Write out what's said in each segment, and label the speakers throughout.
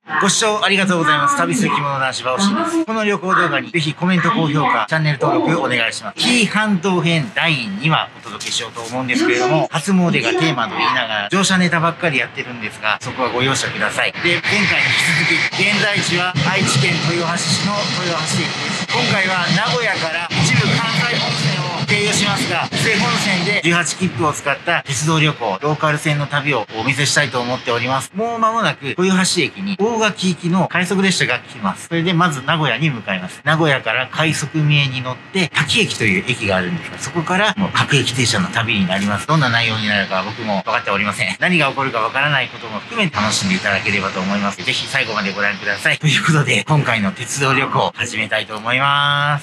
Speaker 1: ご視聴ありがとうございます。旅する着物男子バオシです。この旅行動画にぜひコメント、高評価、チャンネル登録お願いします。紀伊半島編第2話お届けしようと思うんですけれども、初詣がテーマと言いながら乗車ネタばっかりやってるんですが、そこはご容赦ください。で、前回に引き続き、現在地は愛知県豊橋市の豊橋駅です。今回は名古屋から一部関西本線を経由しますが、布施本線で18切符を使った鉄道旅行、ローカル線の旅をお見せしたいと思っております。もう間もなく豊橋駅に大垣行きの快速列車が来ます。それでまず名古屋に向かいます。名古屋から快速三重に乗って滝駅という駅があるんですが、そこからもう各駅停車の旅になります。どんな内容になるか僕も分かっておりません。何が起こるか分からないことも含めて楽しんでいただければと思います。ぜひ最後までご覧ください。ということで、今回の鉄道旅行始めたいと思います。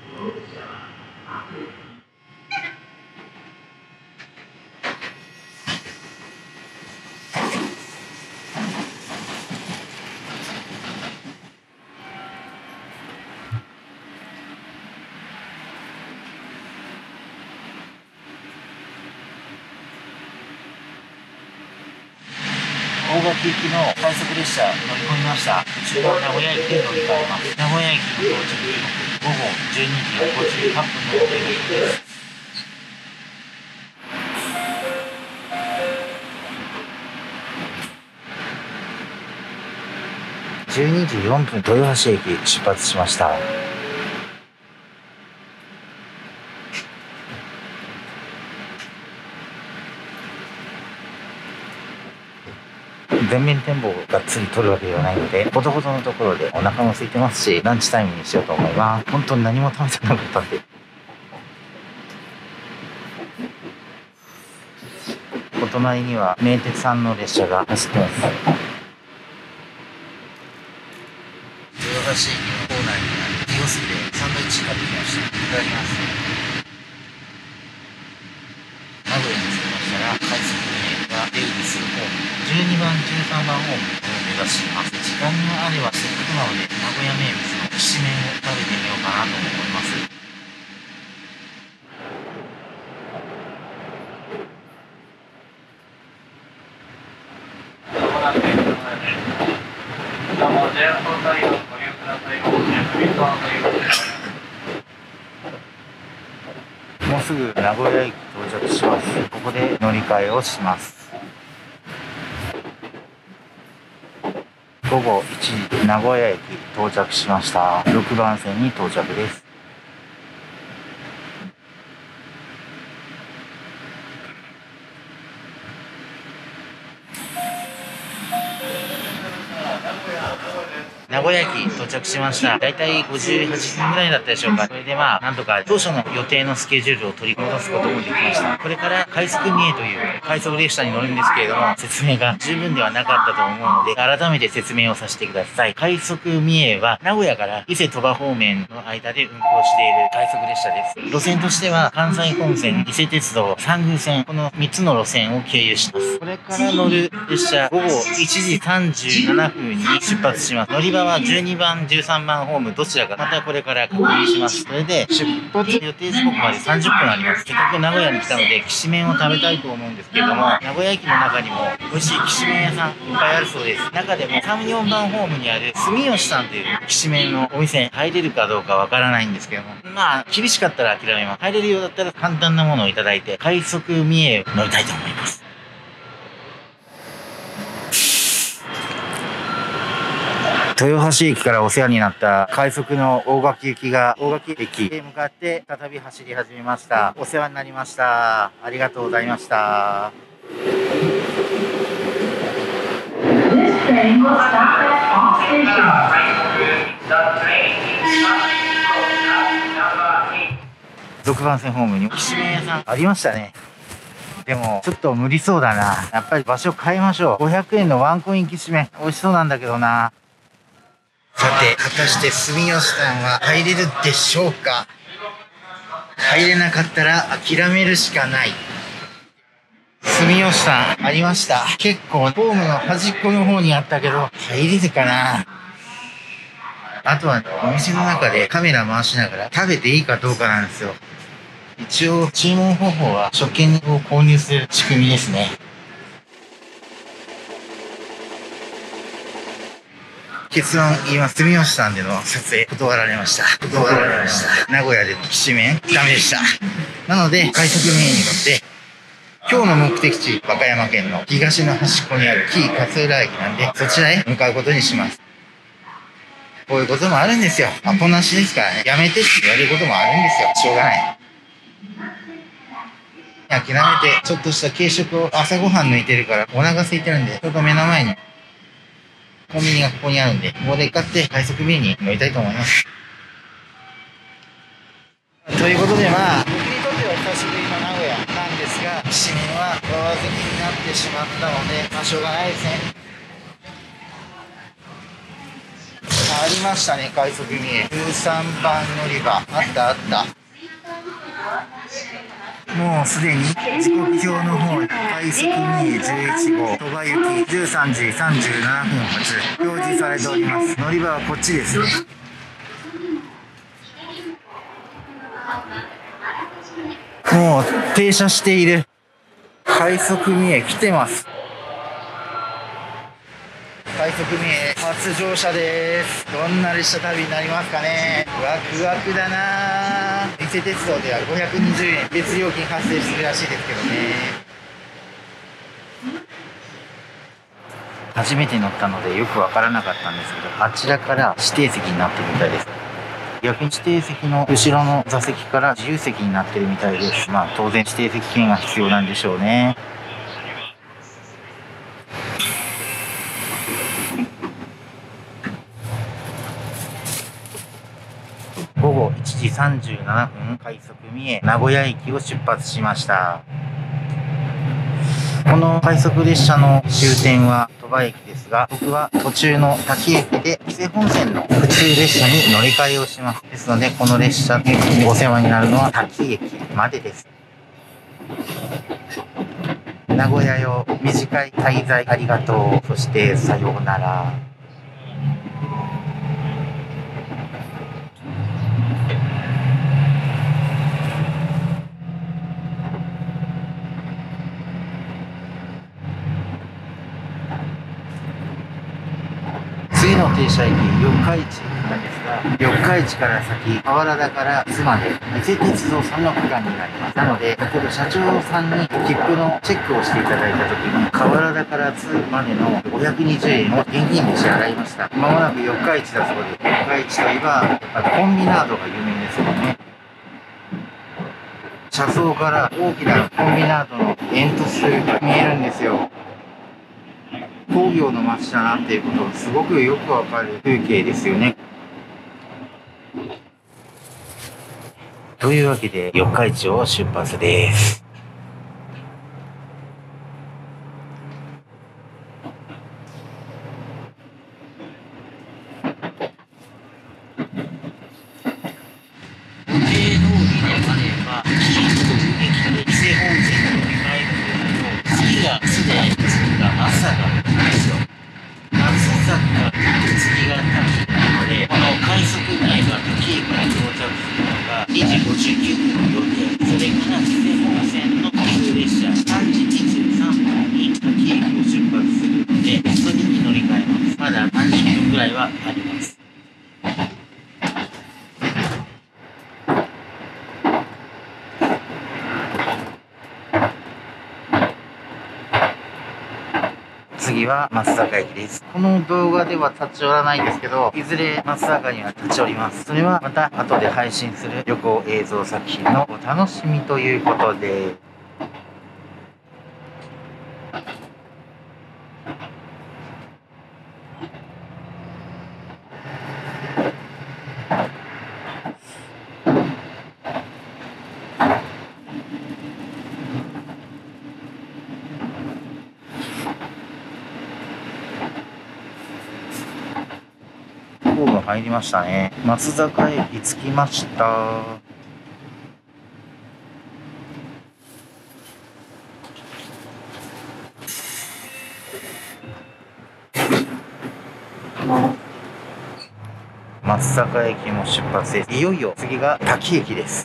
Speaker 1: 大垣行きの快速列車乗り込みました。途中の名古屋駅で乗り換えます。名古屋駅の到着時刻、午後12時58分の予定です。12時4分、豊橋駅出発しました。全面展望をがっつり撮るわけではないので、ほどほどのところでお腹も空いてますし、ランチタイムにしようと思います。本当に何も食べてなかったんで。お隣には名鉄さんの列車が走ってます。豊橋駅の構内にあるキオスクでサンドイッチ買ってきました。いただきます。名古屋に着きましたら、快速が出入りするホーム、12番、13番ホームを目指します。時間があればせっかくなので、名古屋名物のきしめんを食べてみようかなと思います。もうすぐ名古屋駅到着します。ここで乗り換えをします。午後1時、名古屋駅到着しました。6番線に到着です。名古屋駅到着しました。だいたい58分ぐらいだったでしょうか。それでなんとか当初の予定のスケジュールを取り戻すこともできました。これから快速三重という快速列車に乗るんですけれども、説明が十分ではなかったと思うので、改めて説明をさせてください。快速三重は名古屋から伊勢鳥羽方面の間で運行している快速列車です。路線としては関西本線、伊勢鉄道、三宮線、この3つの路線を経由します。これから乗る列車、午後1時37分に出発します。乗り場は12番、13番ホームどちらかまたこれから確認します。それで出発予定時刻まで30分あります。せっかく名古屋に来たのできしめんを食べたいと思うんですけれども、名古屋駅の中にも美味しいきしめん屋さんいっぱいあるそうです。中でも3、4番ホームにある住吉さんというきしめんのお店入れるかどうかわからないんですけども、厳しかったら諦めます。入れるようだったら簡単なものをいただいて快速三重乗りたいと思います。豊橋駅からお世話になった快速の大垣行きが大垣駅へ向かって再び走り始めました。お世話になりました。ありがとうございました。6番線ホームにきしめん屋さんありましたね。でもちょっと無理そうだな。やっぱり場所変えましょう。500円のワンコインきしめん美味しそうなんだけどな。さて、果たして住吉さんは入れるでしょうか。入れなかったら諦めるしかない。住吉さんありました。結構ホームの端っこの方にあったけど入れるかな。あとはお店の中でカメラ回しながら食べていいかどうかなんですよ。一応注文方法は食券を購入する仕組みですね。 結論言います。住吉さんでの撮影断られました。断られました。名古屋でのきしめんダメでした。なので、快速名に乗って、今日の目的地、和歌山県の東の端っこにある紀伊勝浦駅なんで、そちらへ向かうことにします。こういうこともあるんですよ。アポなしですからね。やめてって言われることもあるんですよ。しょうがない。諦めて、ちょっとした軽食を朝ごはん抜いてるからお腹空いてるんで、ちょっと目の前にコンビニがここにあるんで、ここで買って快速便に乗りたいと思います。ということで僕にとっては久しぶりの名古屋なんですが、きしめんは買わずになってしまったので、しょうがないですね。ありましたね、快速便。13番乗り場。あったあった。もうすでに時刻表の方に快速2 11号鳥羽行き13時37分発表示されております。乗り場はこっちですね。もう停車している快速2へ来てます。快速2へ初乗車です。どんな列車旅になりますかね。ワクワクだな。伊勢鉄道では520円別料金発生するらしいですけどね。初めて乗ったのでよくわからなかったんですけど、あちらから指定席になってるみたいです。逆に指定席の後ろの座席から自由席になってるみたいです。当然指定席券が必要なんでしょうね。午後1時37分、快速三重名古屋駅を出発しました。この快速列車の終点は鳥羽駅ですが、僕は途中の滝駅で伊勢本線の普通列車に乗り換えをします。ですので、この列車でお世話になるのは滝駅までです。名古屋よ、短い滞在ありがとう。そしてさようなら。次の停車駅、四日市なんですが、四日市から先、河原田から津まで、伊勢鉄道さんの区間になります。なので、先ほど社長さんに切符のチェックをしていただいたときに、河原田から津までの520円を現金で支払いました。まもなく四日市だそうです。四日市といえば、コンビナードが有名ですよね。車窓から大きなコンビナードの煙突が見えるんですよ。工業の街だなっていうことがすごくよくわかる風景ですよね。というわけで四日市を出発です。予定通りであれば、紀伊という駅で伊勢本線に乗り換えるんですけど、次が津で、次が松坂なんですよ。松坂、次が滝なので、この快速内が滝駅に到着するのが2時59分の予定。それから伊勢本線の普通列車3時23分に滝駅を出発するので、それに乗り換えます。まだ30分くらいはあります。次は松坂駅です。この動画では立ち寄らないんですけど、いずれ松坂には立ち寄ります。それはまた後で配信する旅行映像作品のお楽しみということで。ホーム入りましたね。松坂駅着きました。松坂駅も出発です。いよいよ次が滝駅です。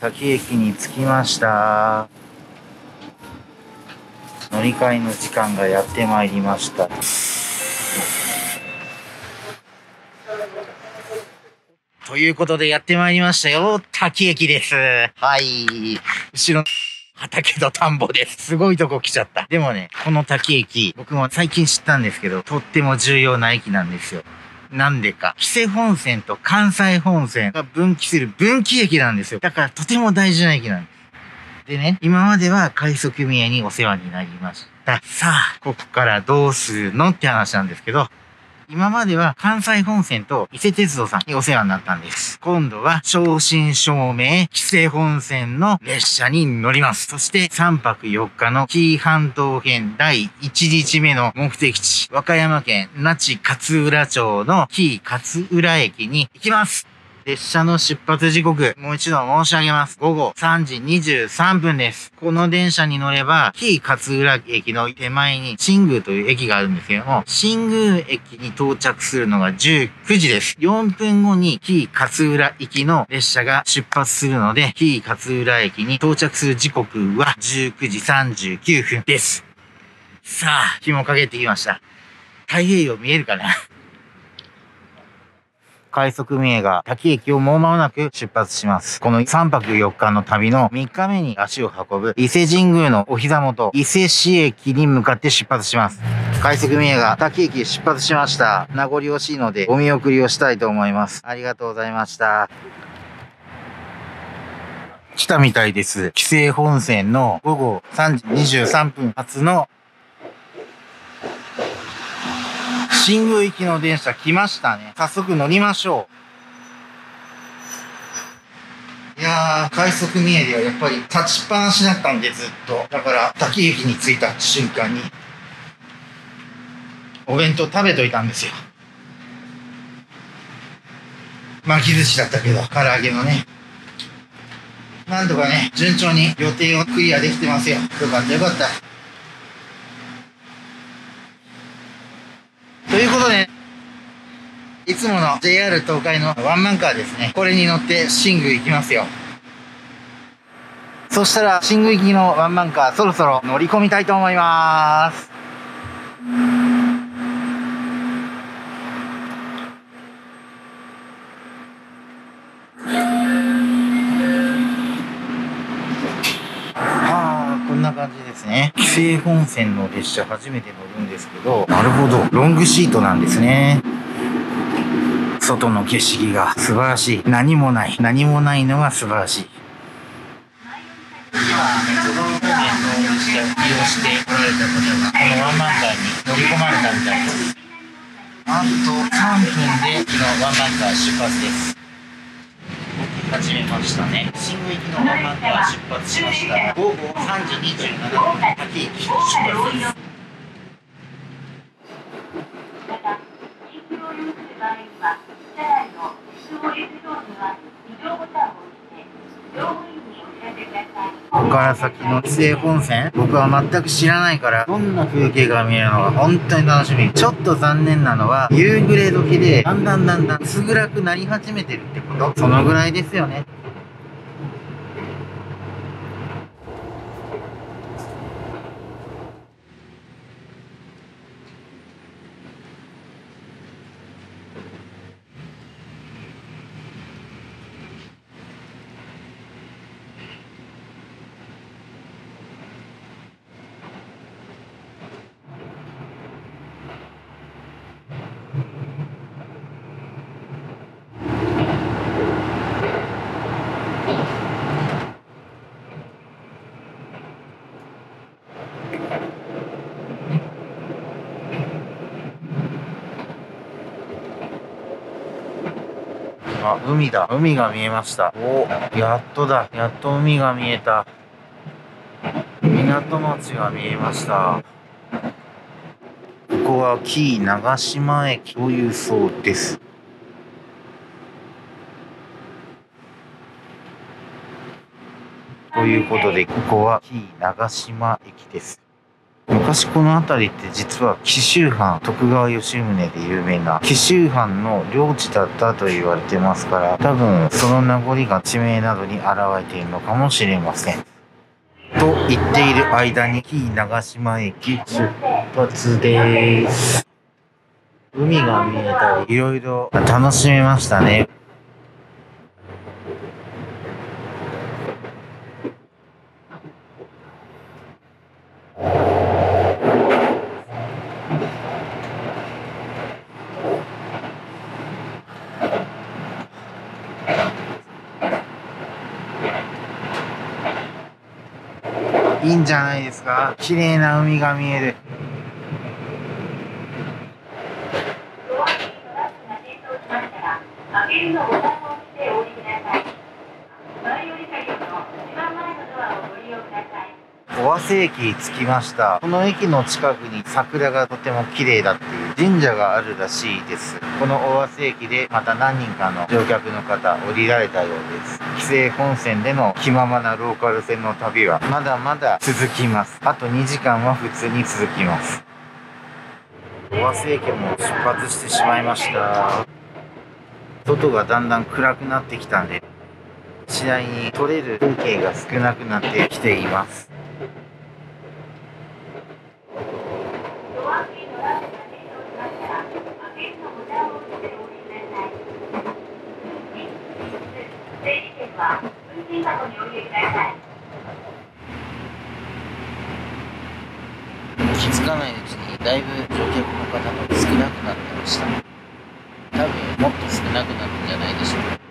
Speaker 1: 滝駅に着きました。乗り換えの時間がやってまいりました。ということでやってまいりましたよ。滝駅です。はい。後ろ畑と田んぼです。すごいとこ来ちゃった。でもね、この滝駅、僕も最近知ったんですけど、とっても重要な駅なんですよ。なんでか。紀勢本線と関西本線が分岐する分岐駅なんですよ。だからとても大事な駅なんです。でね、今までは快速宮にお世話になりました。さあ、ここからどうするのって話なんですけど、今までは関西本線と伊勢鉄道さんにお世話になったんです。今度は正真正銘紀勢本線の列車に乗ります。そして3泊4日の紀伊半島編第1日目の目的地、和歌山県那智勝浦町の紀伊勝浦駅に行きます。列車の出発時刻、もう一度申し上げます。午後3時23分です。この電車に乗れば、紀伊勝浦駅の手前に新宮という駅があるんですけども、新宮駅に到着するのが19時です。4分後に紀伊勝浦行きの列車が出発するので、紀伊勝浦駅に到着する時刻は19時39分です。さあ、日も陰ってきました。太平洋見えるかな快速名が滝駅をもう間もなく出発します。この3泊4日の旅の3日目に足を運ぶ伊勢神宮のお膝元、伊勢市駅に向かって出発します。快速名が滝駅出発しました。名残惜しいのでお見送りをしたいと思います。ありがとうございました。来たみたいです。紀勢本線の午後3時23分発の新宮行きの電車来ましたね。早速乗りましょう。いやー、快速三重ではやっぱり立ちっぱなしだったんでずっと。だから滝駅に着いた瞬間にお弁当食べといたんですよ。巻き寿司だったけど、唐揚げのね。なんとかね、順調に予定をクリアできてますよ。よかったよかった。ということで、いつもの JR 東海のワンマンカーですね。これに乗って新宮行きますよ。そしたら新宮行きのワンマンカーそろそろ乗り込みたいと思います。こんな感じですね。紀勢本線の列車初めて乗るんですけど、なるほど、ロングシートなんですね。外の景色が素晴らしい。何もないのが素晴らしい。今、都道府県の列車を利用して来られた方が、このワンマンカーに乗り込まれたみたいです。あと3分で、このワンマンカー出発です。始めましたね。新宮行きのワンマンカー出発しました。午後3時27分、滝駅出発です。ここから先の紀勢本線、僕は全く知らないから、どんな風景が見えるのか本当に楽しみ。ちょっと残念なのは、夕暮れ時で、だんだん薄暗くなり始めてるってこと。そのぐらいですよね。あ、海だ。海が見えました。お、やっとだ。やっと海が見えた。港町が見えました。ここは紀伊長島駅というそうです。ということで、ここは紀伊長島駅です。 昔この辺りって実は紀州藩徳川吉宗で有名な紀州藩の領地だったと言われてますから、多分その名残が地名などに現れているのかもしれません。と言っている間に紀伊長島駅出発です。海が見えたりいろいろ楽しめましたね。いいんじゃないですか。綺麗な海が見える。尾鷲駅着きました。この駅の近くに桜がとても綺麗だっていう神社があるらしいです。この尾鷲駅でまた何人かの乗客の方降りられたようです。紀勢本線での気ままなローカル線の旅はまだまだ続きます。あと2時間は普通に続きます。尾鷲駅も出発してしまいました。外がだんだん暗くなってきたんで、次第に撮れる風景が少なくなってきています。気づかないうちにだいぶ乗客の方が少なくなってました。多分もっと少なくなるんじゃないでしょうか。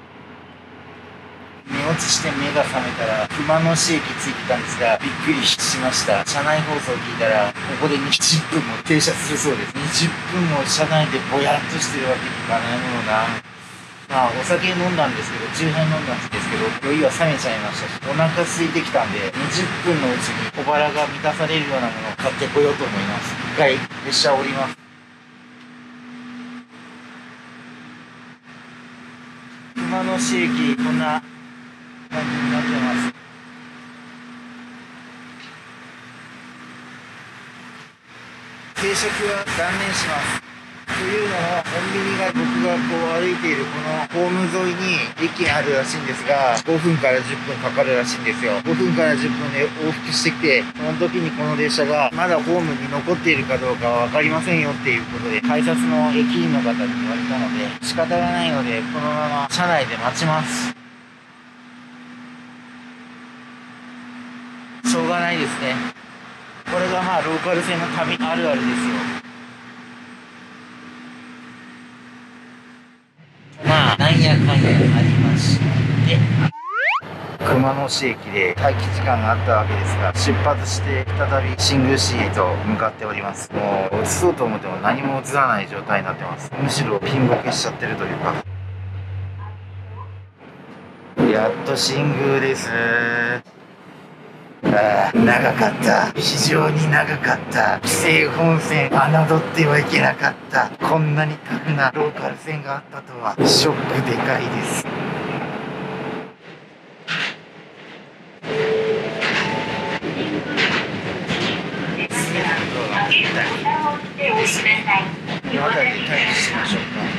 Speaker 1: 寝落ちして目が覚めたら熊野市駅着いてたんですが、びっくりしました。車内放送を聞いたらここで20分も停車するそうです。20分も車内でぼやっとしてるわけにいかないものな。まあお酒飲んだんですけど、10杯飲んだんですけど、酔いは冷めちゃいましたし、お腹空いてきたんで、20分のうちに小腹が満たされるようなものを買ってこようと思います。一回列車を降ります。熊野市駅、こんな感じになってます。定食は断念します。というのも、コンビニが僕がこう歩いているこのホーム沿いに駅があるらしいんですが、5分から10分かかるらしいんですよ。5分から10分で往復してきて、その時にこの列車がまだホームに残っているかどうかは分かりませんよっていうことで、改札の駅員の方に言われたので、仕方がないので、このまま車内で待ちます。しょうがないですね。これがまあローカル線の旅あるあるですよ。まあなんやかんやありまして、熊野市駅で待機時間があったわけですが、出発して再び新宮市へと向かっております。もう映そうと思っても何も映らない状態になってます。むしろピンボケしちゃってるというか。やっと新宮です。長かった。非常に長かった。紀勢本線侮ってはいけなかった。こんなにタフなローカル線があったとはショックでかいです。この辺りで待機しましょうか。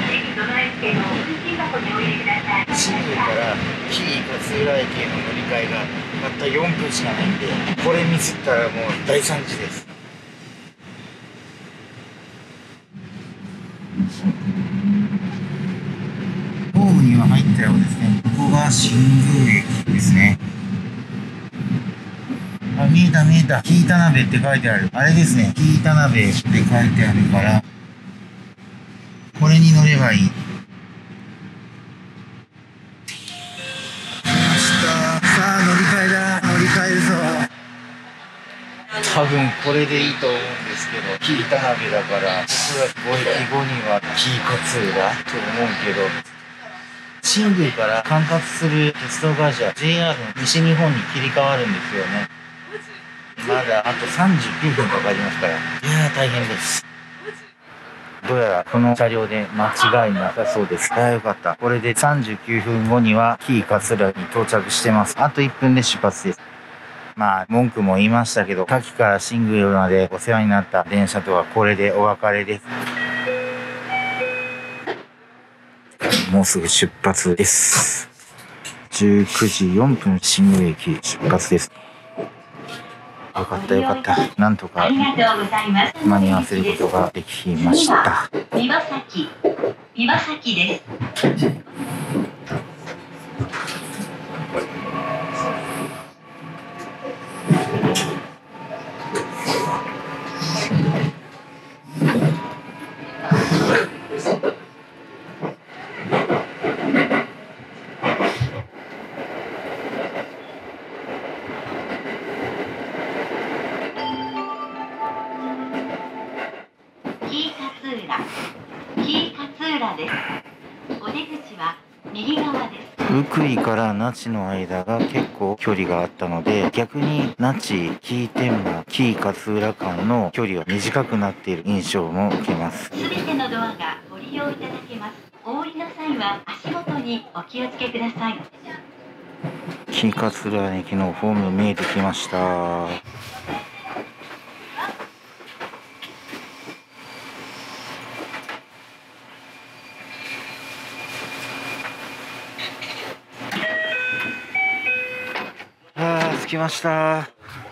Speaker 1: 新宮から紀伊勝浦駅への乗り換えがたった4分しかないんで、これミスったらもう大惨事です。ホームには入ったようですね。ここが新宮駅ですね。あ、見えた見えた。紀伊田辺って書いてある。あれですね。紀伊田辺って書いてあるから、これに乗ればいい。来ました。さあ乗り換えだ。乗り換えるぞ。多分これでいいと思うんですけど、紀伊田辺だから、おそらく5駅後には紀伊勝浦と思うけど、新宮から管轄する鉄道会社 JR の西日本に切り替わるんですよね。まだあと39分かかりますから。いやー大変です。どうやらこの車両で間違いなさそうです。ああよかった。これで39分後には紀伊勝浦に到着してます。あと1分で出発です。 まあ、文句も言いましたけど、夏季から新宮までお世話になった電車とはこれでお別れです。もうすぐ出発です。19時4分新宮駅出発です。よかったよかった。なんとか間に合わせることができました。
Speaker 2: 岩崎です。紀伊勝浦です。お出口は右側です。
Speaker 1: 福井から那智の間が結構距離があったので、逆に那智、紀伊天満、紀伊勝浦間の距離は短くなっている印象も受けます。
Speaker 2: すべてのドアがご利用いただけます。お降りの際は足元にお気をつけください。
Speaker 1: 紀伊勝浦駅のホーム見えてきました。着きました。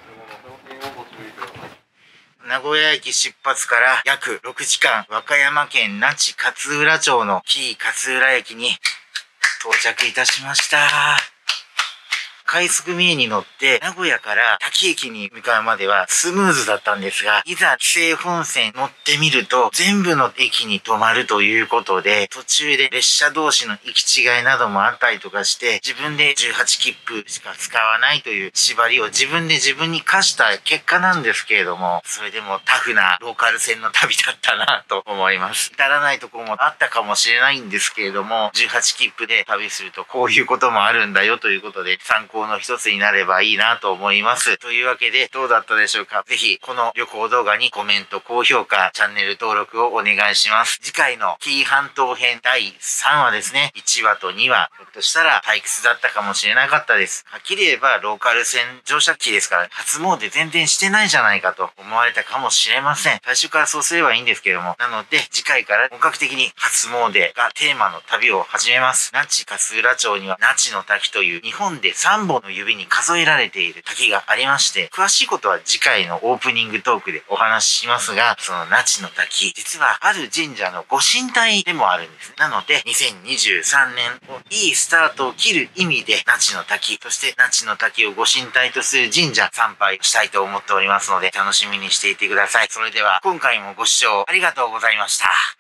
Speaker 1: 名古屋駅出発から約6時間、和歌山県那智勝浦町の紀伊勝浦駅に到着いたしました。快速三重に乗って名古屋から滝駅に向かうまではスムーズだったんですが、いざ紀勢本線乗ってみると全部の駅に止まるということで、途中で列車同士の行き違いなどもあったりとかして、自分で18切符しか使わないという縛りを自分に課した結果なんですけれども、それでもタフなローカル線の旅だったなと思います。至らないところもあったかもしれないんですけれども、18切符で旅するとこういうこともあるんだよということで、参考の一つになればいいなと思います。というわけでどうだったでしょうか。ぜひこの旅行動画にコメント、高評価、チャンネル登録をお願いします。次回の紀伊半島編第3話ですね。1話と2話、ひょっとしたら退屈だったかもしれなかったです。はっきり言えばローカル線乗車機ですから、初詣全然してないじゃないかと思われたかもしれません。最初からそうすればいいんですけども。なので次回から本格的に初詣がテーマの旅を始めます。那智勝浦町には那智の滝という日本で3本の指に数えられている滝がありまして、詳しいことは次回のオープニングトークでお話ししますが、その那智の滝、実はある神社のご神体でもあるんです。なので、2023年をいいスタートを切る意味で、那智の滝、そして那智の滝をご神体とする神社参拝したいと思っておりますので、楽しみにしていてください。それでは、今回もご視聴ありがとうございました。